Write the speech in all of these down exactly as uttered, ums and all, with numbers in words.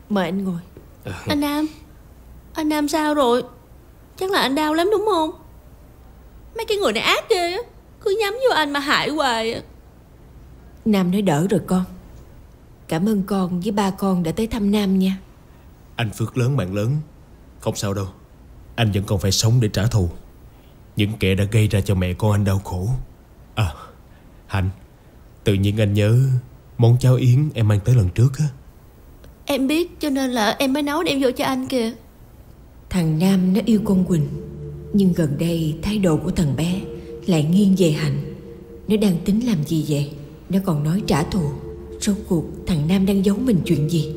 Mời anh ngồi. Anh Nam, anh Nam sao rồi? Chắc là anh đau lắm đúng không? Mấy cái người này ác ghê á, cứ nhắm vô anh mà hại hoài à. Nam nói đỡ rồi con. Cảm ơn con với ba con đã tới thăm Nam nha. Anh phước lớn mạng lớn. Không sao đâu. Anh vẫn còn phải sống để trả thù những kẻ đã gây ra cho mẹ con anh đau khổ. À, Hạnh, tự nhiên anh nhớ món cháo yến em mang tới lần trước á. Em biết, cho nên là em mới nấu đem vô cho anh kìa. Thằng Nam nó yêu con Quỳnh, nhưng gần đây thái độ của thằng bé lại nghiêng về Hạnh. Nó đang tính làm gì vậy? Nó còn nói trả thù. Rốt cuộc thằng Nam đang giấu mình chuyện gì?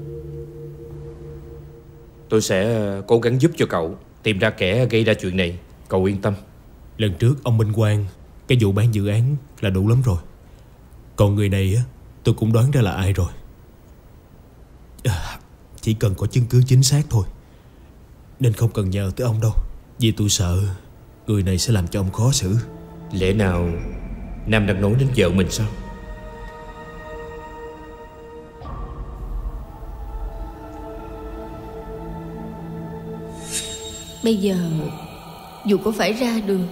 Tôi sẽ cố gắng giúp cho cậu tìm ra kẻ gây ra chuyện này. Cậu yên tâm. Lần trước ông Minh Quang, cái vụ bán dự án là đủ lắm rồi. Còn người này á, tôi cũng đoán ra là ai rồi. à, Chỉ cần có chứng cứ chính xác thôi, nên không cần nhờ tới ông đâu. Vì tôi sợ người này sẽ làm cho ông khó xử. Lẽ nào Nam đang nói đến vợ mình sao? Bây giờ dù có phải ra đường,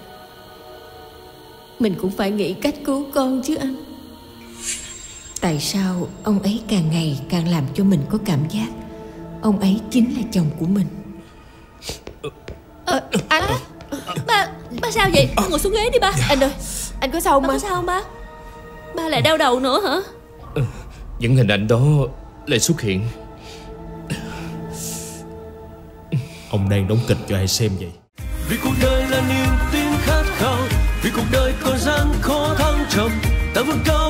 mình cũng phải nghĩ cách cứu con chứ anh. Tại sao ông ấy càng ngày càng làm cho mình có cảm giác ông ấy chính là chồng của mình? Ờ, anh Ba, ba sao vậy? Ba ngồi xuống ghế đi ba. Anh ơi, anh có sao không? Ba có sao không ba? Ba lại đau đầu nữa hả? Ừ, những hình ảnh đó lại xuất hiện. Ông đang đóng kịch cho ai xem vậy? Vì cuộc đời là niềm tin khát khao, vì cuộc đời có gian khó thăng trầm, ta vươn cao